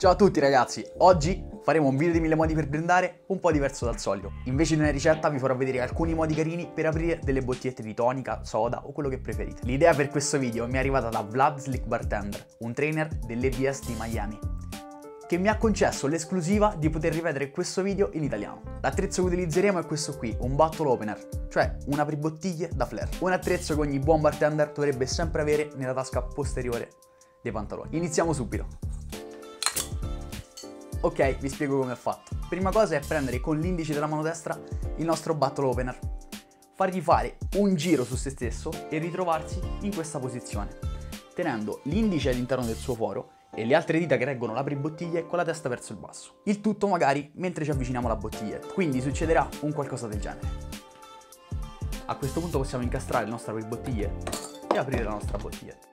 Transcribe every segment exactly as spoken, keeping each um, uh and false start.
Ciao a tutti ragazzi, oggi faremo un video di mille modi per blendare un po' diverso dal solito. Invece di una ricetta vi farò vedere alcuni modi carini per aprire delle bottigliette di tonica, soda o quello che preferite. L'idea per questo video mi è arrivata da Vlad Slick Bartender, un trainer dell'E B S di Miami, che mi ha concesso l'esclusiva di poter ripetere questo video in italiano. L'attrezzo che utilizzeremo è questo qui, un bottle opener, cioè un apribottiglie da flare. Un attrezzo che ogni buon bartender dovrebbe sempre avere nella tasca posteriore dei pantaloni. Iniziamo subito. Ok, vi spiego come è fatto. Prima cosa è prendere con l'indice della mano destra il nostro bottle opener, fargli fare un giro su se stesso e ritrovarsi in questa posizione, tenendo l'indice all'interno del suo foro e le altre dita che reggono l'apribottiglie con la testa verso il basso. Il tutto magari mentre ci avviciniamo alla bottiglietta, quindi succederà un qualcosa del genere. A questo punto possiamo incastrare il nostro apribottiglie e aprire la nostra bottiglietta.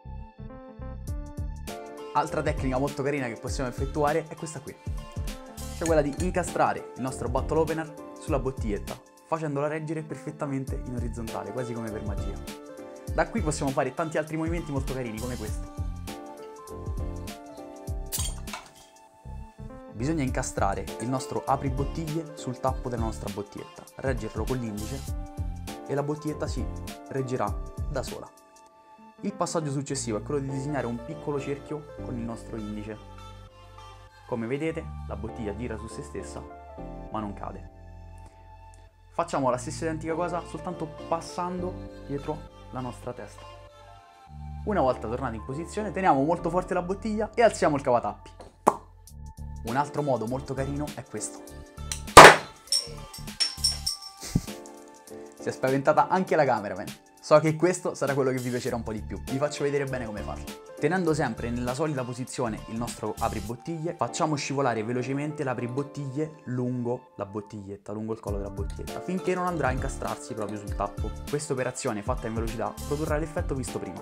Altra tecnica molto carina che possiamo effettuare è questa qui, cioè quella di incastrare il nostro bottle opener sulla bottiglietta, facendola reggere perfettamente in orizzontale, quasi come per magia. Da qui possiamo fare tanti altri movimenti molto carini come questo. Bisogna incastrare il nostro apribottiglie sul tappo della nostra bottiglietta, reggerlo con l'indice e la bottiglietta si reggerà da sola. Il passaggio successivo è quello di disegnare un piccolo cerchio con il nostro indice. Come vedete, la bottiglia gira su se stessa, ma non cade. Facciamo la stessa identica cosa, soltanto passando dietro la nostra testa. Una volta tornati in posizione, teniamo molto forte la bottiglia e alziamo il cavatappi. Un altro modo molto carino è questo. Si è spaventata anche la cameraman. So che questo sarà quello che vi piacerà un po' di più. Vi faccio vedere bene come farlo. Tenendo sempre nella solita posizione il nostro apribottiglie, facciamo scivolare velocemente l'apribottiglie lungo la bottiglietta, lungo il collo della bottiglietta, finché non andrà a incastrarsi proprio sul tappo. Questa operazione fatta in velocità produrrà l'effetto visto prima.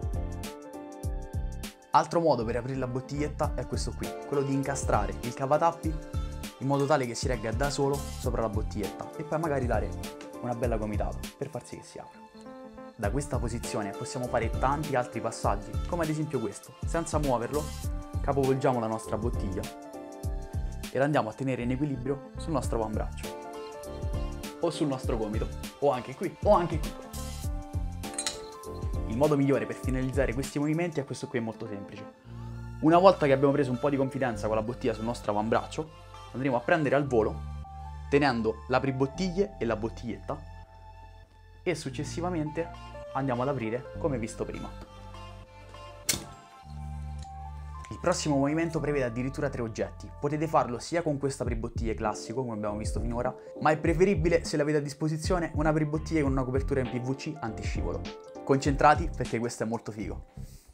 Altro modo per aprire la bottiglietta è questo qui, quello di incastrare il cavatappi in modo tale che si regga da solo sopra la bottiglietta e poi magari dare una bella gomitata per far sì che si apra. Da questa posizione possiamo fare tanti altri passaggi, come ad esempio questo. Senza muoverlo, capovolgiamo la nostra bottiglia e la andiamo a tenere in equilibrio sul nostro avambraccio, o sul nostro gomito, o anche qui, o anche qui. Il modo migliore per finalizzare questi movimenti è questo qui, è molto semplice. Una volta che abbiamo preso un po' di confidenza con la bottiglia sul nostro avambraccio, andremo a prendere al volo, tenendo l'apribottiglie e la bottiglietta, e successivamente andiamo ad aprire come visto prima. Il prossimo movimento prevede addirittura tre oggetti. Potete farlo sia con questo apribottiglie classico, come abbiamo visto finora, ma è preferibile, se l'avete a disposizione, un apribottiglie con una copertura in P V C antiscivolo. Concentrati perché questo è molto figo.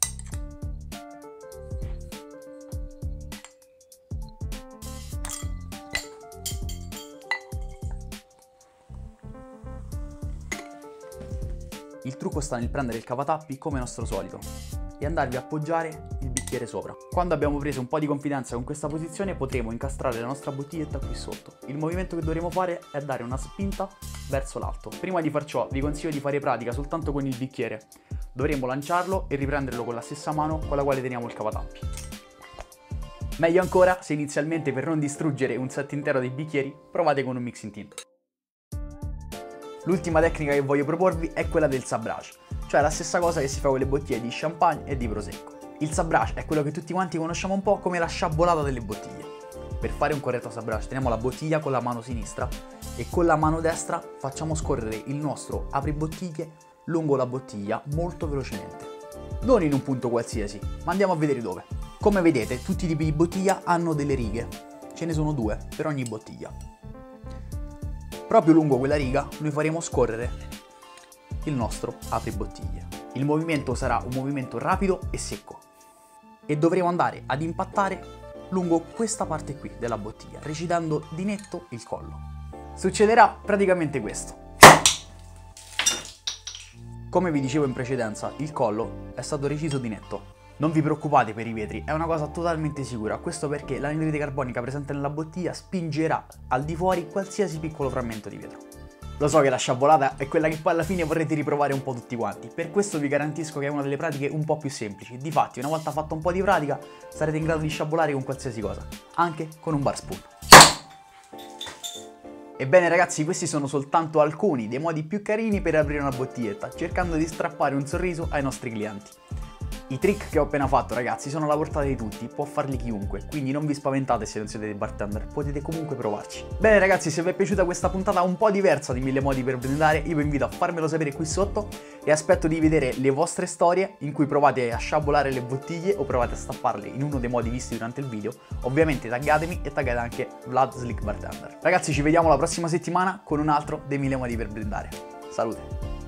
Il trucco sta nel prendere il cavatappi come nostro solito e andarvi a appoggiare il bicchiere sopra. Quando abbiamo preso un po' di confidenza con questa posizione potremo incastrare la nostra bottiglietta qui sotto. Il movimento che dovremo fare è dare una spinta verso l'alto. Prima di far ciò vi consiglio di fare pratica soltanto con il bicchiere. Dovremo lanciarlo e riprenderlo con la stessa mano con la quale teniamo il cavatappi. Meglio ancora se inizialmente, per non distruggere un set intero dei bicchieri, provate con un mixing tin. L'ultima tecnica che voglio proporvi è quella del sabrage, cioè la stessa cosa che si fa con le bottiglie di champagne e di prosecco. Il sabrage è quello che tutti quanti conosciamo un po' come la sciabolata delle bottiglie. Per fare un corretto sabrage teniamo la bottiglia con la mano sinistra e con la mano destra facciamo scorrere il nostro apribottiglie lungo la bottiglia molto velocemente. Non in un punto qualsiasi, ma andiamo a vedere dove. Come vedete, tutti i tipi di bottiglia hanno delle righe, ce ne sono due per ogni bottiglia. Proprio lungo quella riga noi faremo scorrere il nostro apribottiglie. Il movimento sarà un movimento rapido e secco e dovremo andare ad impattare lungo questa parte qui della bottiglia, recidendo di netto il collo. Succederà praticamente questo. Come vi dicevo in precedenza, il collo è stato reciso di netto. Non vi preoccupate per i vetri, è una cosa totalmente sicura, questo perché l'anidride carbonica presente nella bottiglia spingerà al di fuori qualsiasi piccolo frammento di vetro. Lo so che la sciabolata è quella che poi alla fine vorrete riprovare un po' tutti quanti, per questo vi garantisco che è una delle pratiche un po' più semplici. Difatti, una volta fatto un po' di pratica, sarete in grado di sciabolare con qualsiasi cosa, anche con un bar spoon. Ebbene ragazzi, questi sono soltanto alcuni dei modi più carini per aprire una bottiglietta, cercando di strappare un sorriso ai nostri clienti. I trick che ho appena fatto ragazzi sono alla portata di tutti, può farli chiunque, quindi non vi spaventate se non siete dei bartender, potete comunque provarci. Bene ragazzi, se vi è piaciuta questa puntata un po' diversa di mille modi per brindare, io vi invito a farmelo sapere qui sotto e aspetto di vedere le vostre storie in cui provate a sciabolare le bottiglie o provate a stapparle in uno dei modi visti durante il video. Ovviamente taggatemi e taggate anche Vlad Slick Bartender. Ragazzi, ci vediamo la prossima settimana con un altro dei mille modi per brindare. Salute!